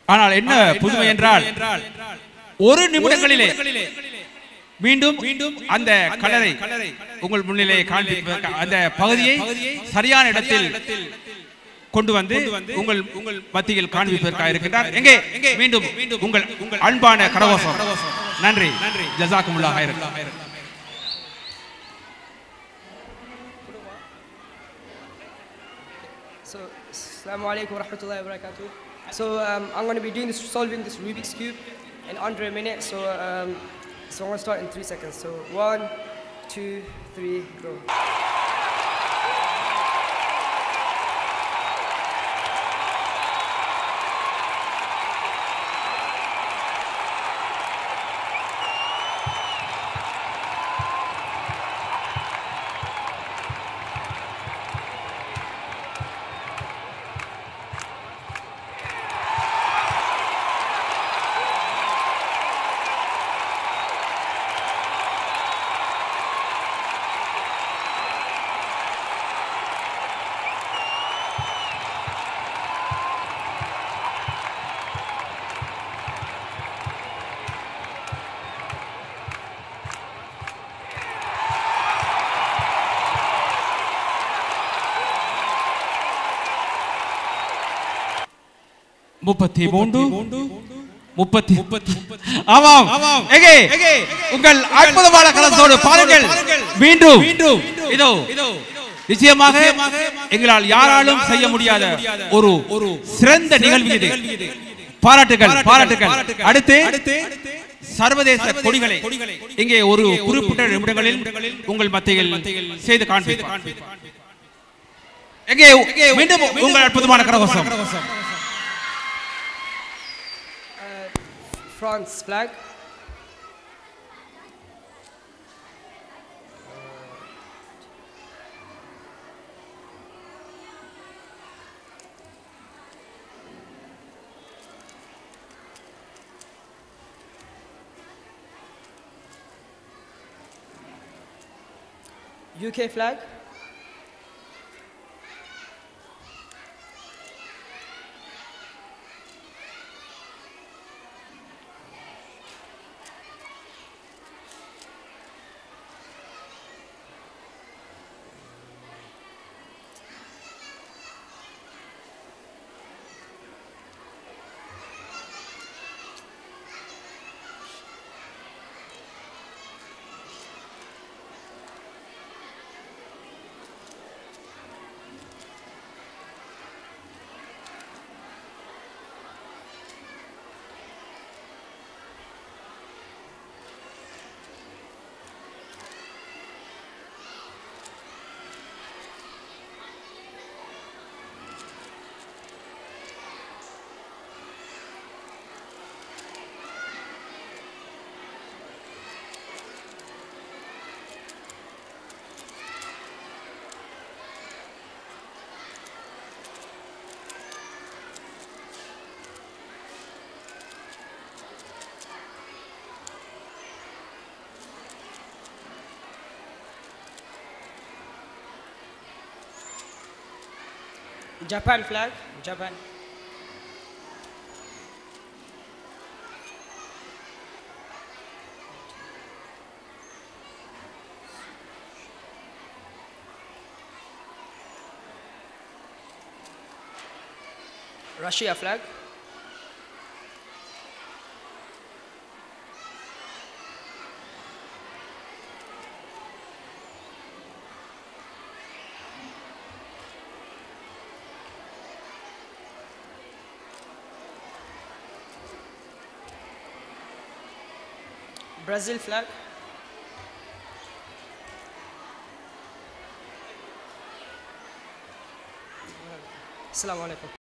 ஆனால் என்ன புதுமை என்றால் ஒரு நிமிடங்களிலே மீண்டும் அந்த கலரை உங்கள் முன்னிலே காண்பிப்பதற்கு அந்த பகுதியை சரியான இடத்தில் கொண்டு வந்து உங்கள் மத்தியில் காண்பிப்பதற்காக இருக்கின்றார். எங்கே மீண்டும் உங்கள் அன்பான கரகோஷம். நன்றி. ஜஸாக்குமுல்லாஹ் ஹைரன். So, assalamu alaikum wa rahmatullahi wa barakatuh. So, I'm going to be solving this Rubik's Cube in under a minute. So I'm going to start in 3 seconds. So 1, 2, 3, go. ஆமாம். உங்கள் அற்புதமான கலசோடு பாருங்கள். மீண்டும் இதோ நிச்சயமாக எங்களால் யாராலும் செய்ய முடியாத ஒரு சிறந்த நிகழ்வு இது. பாராட்டுகள். அடுத்து சர்வதேச கொடிகளை இங்கே ஒரு குறிப்பிட்ட நிமிடங்களில் உங்கள் மத்தியில் செய்து காண்பிப்பார். எங்கே மீண்டும் உங்கள் அற்புதமான கரகோஷம். France flag. UK flag. Japan flag. Japan. Russia flag. Brazil flag. Assalamu alaikum.